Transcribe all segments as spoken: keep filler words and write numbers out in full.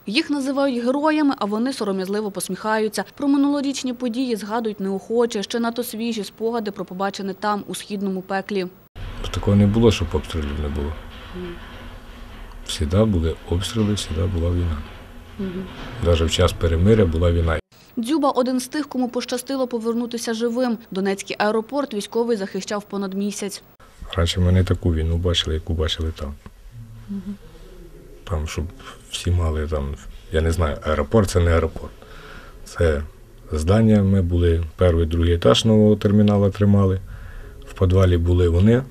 Їх називають героями, а вони сором'язливо посміхаються. Про минулорічні події згадують неохоче, ще надто свіжі спогади про побачене там, у східному пеклі. Такого не було, щоб обстрілів не було. Всегда були обстріли, всегда була війна. Навіть в час перемиря була війна. Дзюба – один з тих, кому пощастило повернутися живим. Донецький аеропорт військовий захищав понад місяць. Раніше ми не таку війну бачили, яку бачили там. Там, щоб всі мали там, я не знаю, аеропорт – це не аеропорт. Це здання, ми були, перший, другий етаж нового терміналу тримали. В підвалі були вони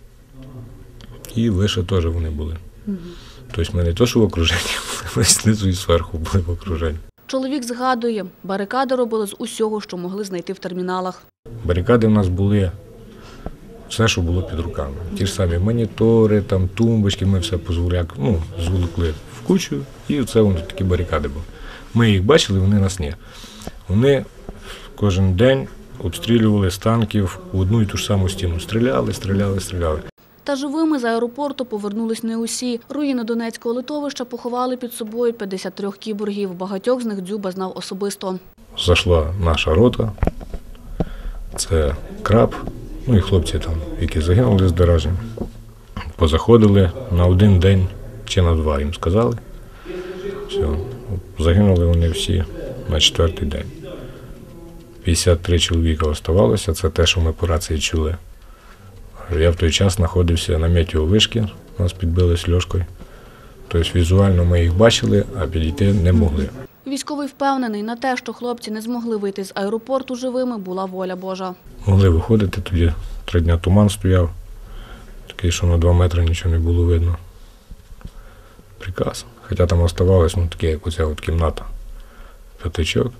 і вище теж вони були. Тобто ми не то, що в окруженні, ми знизу і зверху були в окруженні. Чоловік згадує, барикади робили з усього, що могли знайти в терміналах. Барикади в нас були, все, що було під руками. Ті ж самі монітори, там, тумбочки, ми все позволяк, ну, зволокли в кучу, і це вони такі барикади були. Ми їх бачили, вони нас ні. Вони кожен день обстрілювали з танків в одну і ту ж саму стіну. Стріляли, стріляли, стріляли. Та живими з аеропорту повернулись не усі. Руїни Донецького литовища поховали під собою п'ятдесят три кіборгів. Багатьох з них Дзюба знав особисто. Зайшла наша рота, це краб, ну і хлопці там, які загинули з Деражем. Позаходили на один день чи на два, їм сказали. Все, загинули вони всі на четвертий день. п'ятдесят три чоловіка оставалося, це те, що ми по рації чули. Я в той час знаходився на метеовишці, нас підбили з Льошкою. Тобто візуально ми їх бачили, а підійти не могли. Військовий впевнений, на те, що хлопці не змогли вийти з аеропорту живими, була воля Божа. Могли виходити тоді, три дня туман стояв, такий, що на два метри нічого не було видно. Приказ. Хоча там оставалось, ну таке, як оця от кімната, п'ятачок.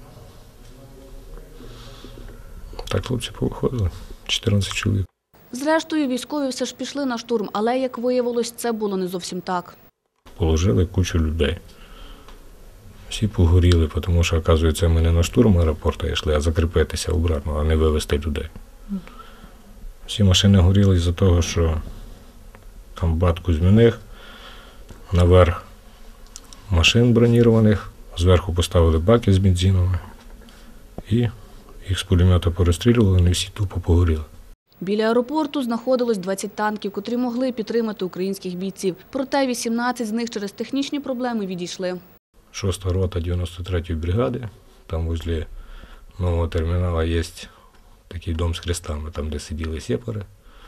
Так хлопці повиходили, чотирнадцять чоловік. Зрештою, військові все ж пішли на штурм, але, як виявилось, це було не зовсім так. Положили кучу людей. Всі погоріли, тому що, оказується, ми не на штурм аеропорту йшли, а закріпитися обратно, а не вивезти людей. Всі машини горіли із-за того, що там батку зміних, наверх машин бронірованих, зверху поставили баки з бензином, і їх з пулемета порозстрілювали, вони всі тупо погоріли. Біля аеропорту знаходилось двадцять танків, котрі могли підтримати українських бійців. Проте вісімнадцять з них через технічні проблеми відійшли. Шоста рота дев'яносто третьої бригади, там возле нового терміналу є такий дом з хрестами, там де сиділи сепари.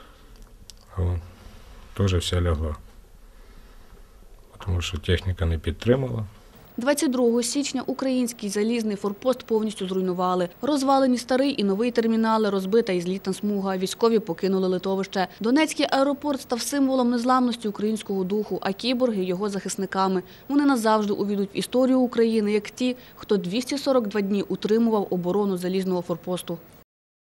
Теж вся лягла, тому що техніка не підтримала. двадцять другого січня український залізний форпост повністю зруйнували. Розвалені старий і новий термінали, розбита і злітна смуга. Військові покинули литовище. Донецький аеропорт став символом незламності українського духу, а кіборги – його захисниками. Вони назавжди увійдуть в історію України як ті, хто двісті сорок два дні утримував оборону залізного форпосту.